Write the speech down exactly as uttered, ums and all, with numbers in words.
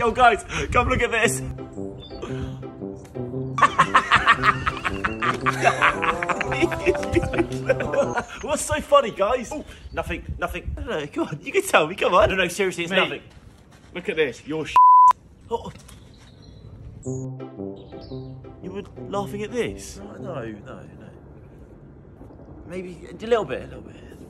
Yo, guys, come look at this. What's so funny, guys? Ooh, nothing, nothing. No, no, come on, you can tell me, come on. No, no, seriously, it's Mate, nothing. Look at this, you're sh**. Oh. You were laughing at this? No, no, no, no. Maybe a little bit, a little bit.